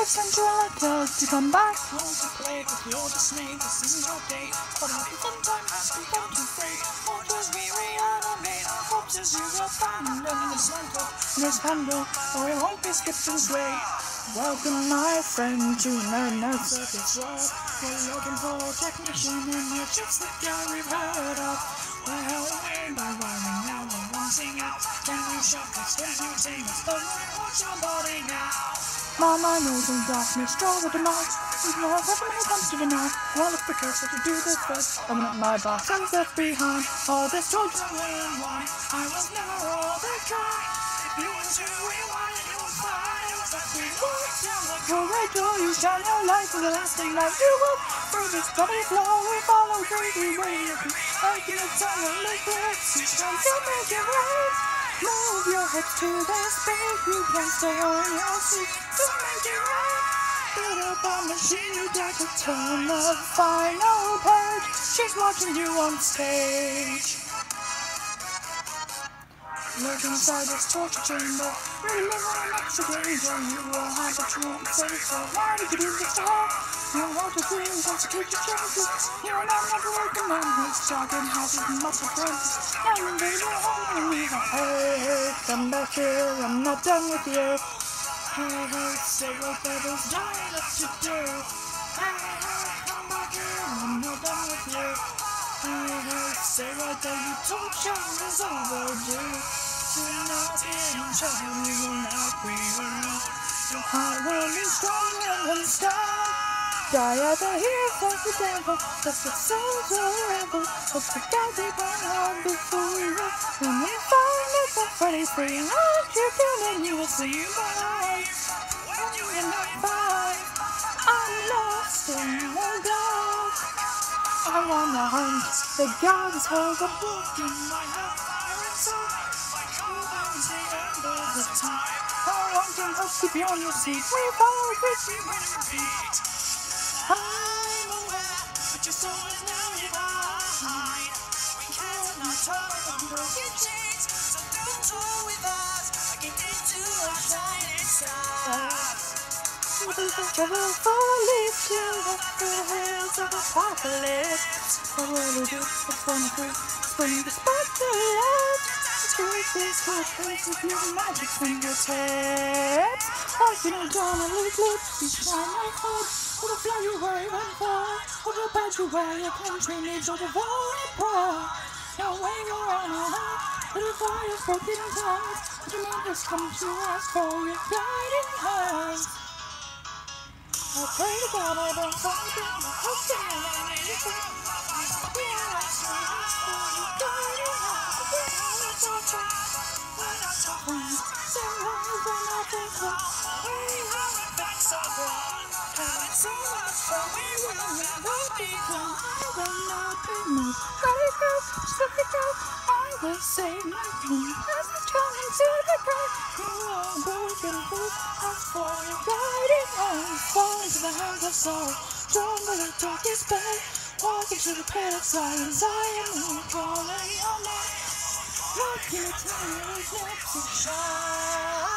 sent you a letter to come back. I want to play with your dismay. This isn't your day, but I'll be sometime has become too frayed. Waters we reanimate our corpses. You will find them dismantled in this handle, or it won't be skipped this way. Welcome, my friend, to another circus world. We're looking for a technician in the chips that guy we've heard of. We're held away by wiring now, we're wanting out. Can you shock us? Can you tame us? But watch your body now. Mama knows in darkness, draw the demise. We've lost so many times to deny. Well, if the curse that you do this first, I'm not my boss, I was left behind. All this told you and why I was never all that guy. If you want to rewind, you will find that we walk down the corridor. You shine your light for the lasting light. You will through this gravity flow. We follow crazy way. Like in a tunnel, like this, you shine to make it right. Move your hips to this beat. You can't stay on your seat to make it right. Build up a machine, you dare to turn the final page. She's watching you on stage. Look inside this torture chamber. Remember an extra danger. You will have a true safe. So why did you do this to her? You want to feel intoxicate your chances. You're not working on this talking houses and muscle friends. Now you made your home and leave a hey, come back here. I'm not done with you. Hey, hey, say what baby's dying up to do. Hey, hey, come back here. I'm not done with you. Hey, hey, say what that you told John is overdue. Do not be in trouble, you will not be alone. Your heart will be stronger than stone. Die at the heels of the devil, that's the soul's a rebel. Hope the God they burn hard before we run. When we find that the Freddy's free, aren't you coming? You will see why. When you in the fight, I'm lost in the dark. I wanna hunt the gods hold the book in my heart. The time. How long can I keep you on your seat? We follow this, we win and repeat. I'm aware, but your soul is now behind. We cannot turn on broken chains, so don't tour with us. I can get to our shining stars. With the trouble falling to the hills of apocalypse. What will we do? It's wonderful. It's bringing the spark to life. Take this hot place with your magic fingertips. Like in a Donnelly lips, you shine my heart. Will fly you where you went far. Will bite you where your country needs all the void. Now when you're on a high, little fire's broken ties. But your mind has come to ask for your guiding hands. I pray to God I don't forget my hope that I made it through. We are not so much for your guiding hands. We're not so friends. So long as we're not this close. We are in fact so wrong. Having so much fun, we will never be gone. I will not be moved. Let it go, just let it go. I will save my queen. As we come into the crowd, you are broken through. Ask for your guiding hands. Fall into the hands of sorrow. Drawn by the darkest bay. Walk into the pit of silence. I am calling your name. Look in the tunnel's lips to shine.